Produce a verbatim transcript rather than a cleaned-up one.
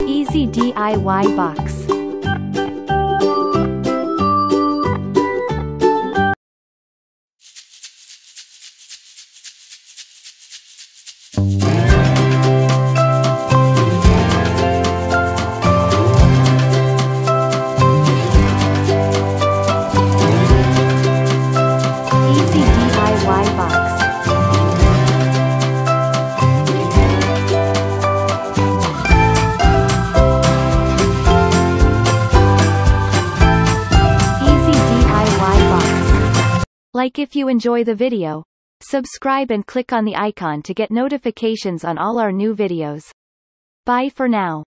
Easy D I Y box. Easy D I Y box. Like if you enjoy the video. Subscribe and click on the icon to get notifications on all our new videos. Bye for now.